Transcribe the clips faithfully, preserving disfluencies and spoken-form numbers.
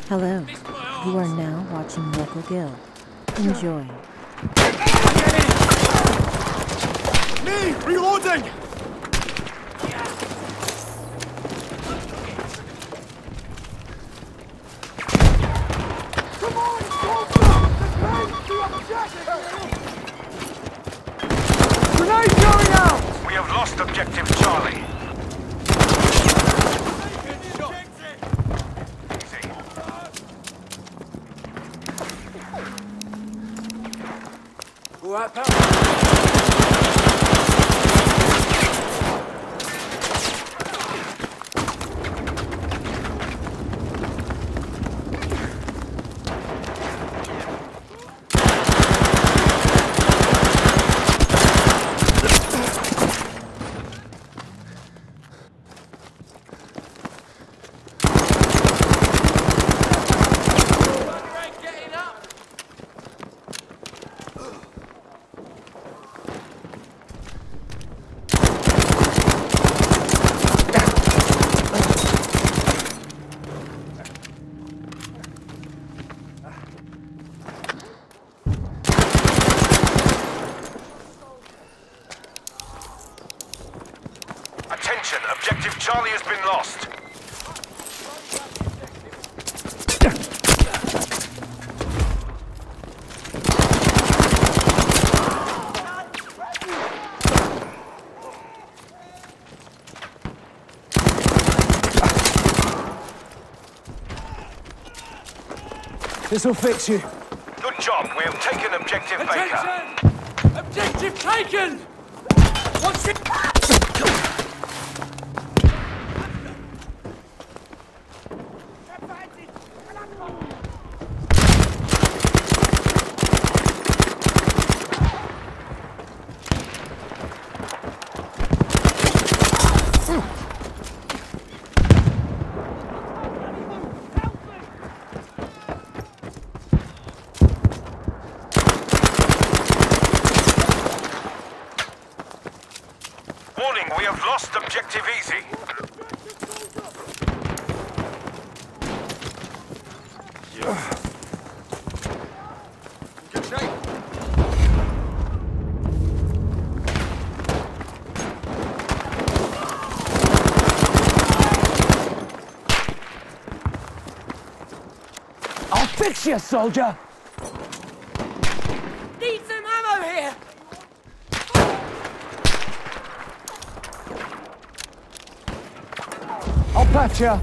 Hello, you are now watching Loco Gill. Enjoy. Me! Reloading! Come on, Loco! The objective! Grenade going out! We have lost objective Charlie. Right, pal. Attention, objective Charlie has been lost. This'll fix you. Good job, we have taken objective Baker. Attention! Objective taken! What's it? Warning, we have lost objective easy. Good shape. I'll fix you, soldier! Need some ammo here! I'll patch you.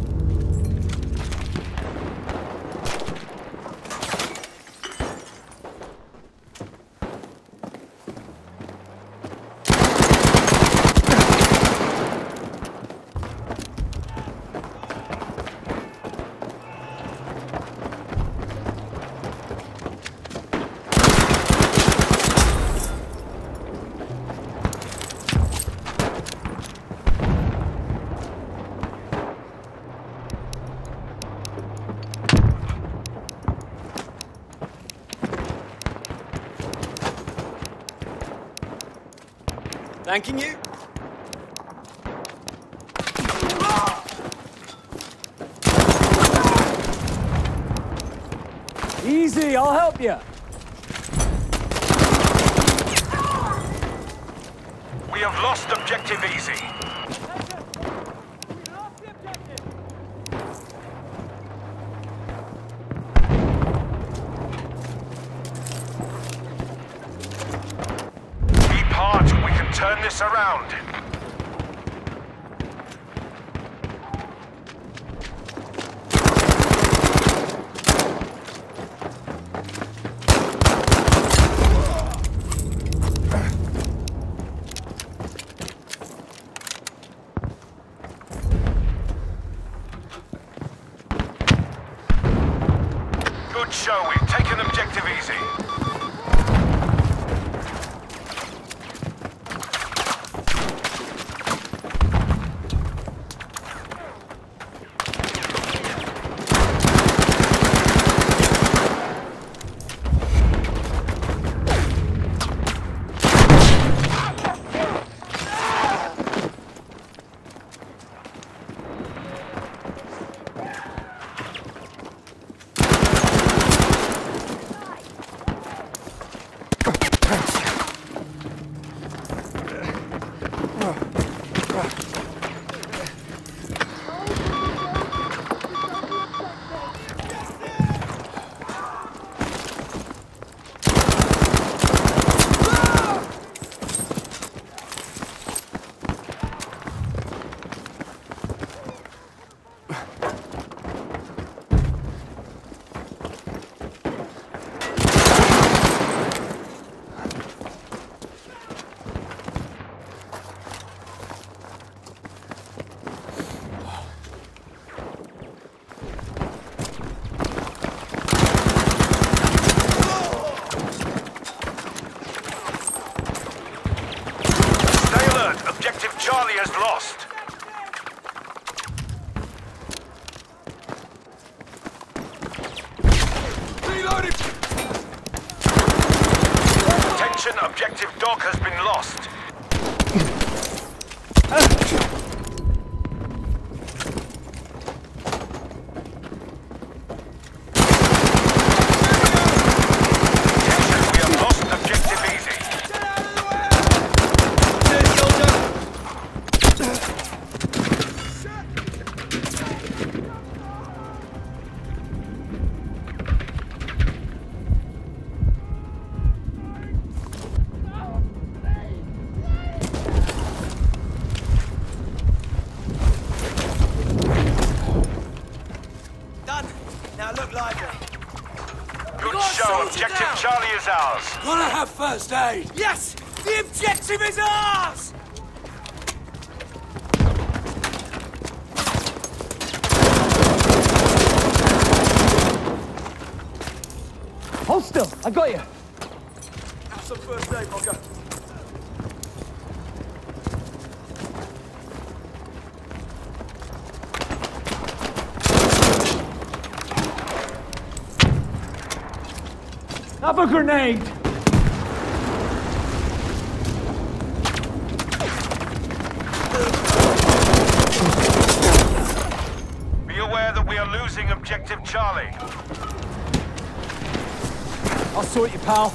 Thanking you. Easy, I'll help you. We have lost objective easy. Keep hard, we can turn this around. Good show, we've taken objective easy. Attention, objective dog has been lost. Attention, we have lost objective easy. Good show, objective Charlie is ours. Gotta have first aid. Yes! The objective is ours! Hold still. I got you. Have some first aid, Rocker. Have a grenade. Be aware that we are losing objective Charlie. I'll sort you, pal.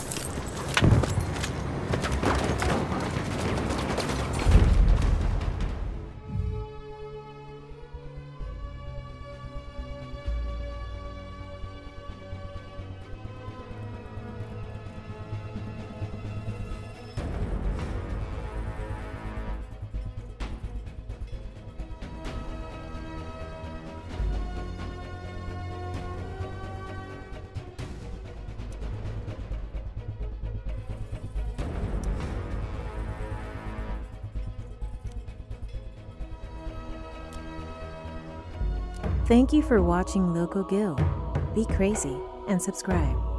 Thank you for watching Loco Gill. Be crazy and subscribe.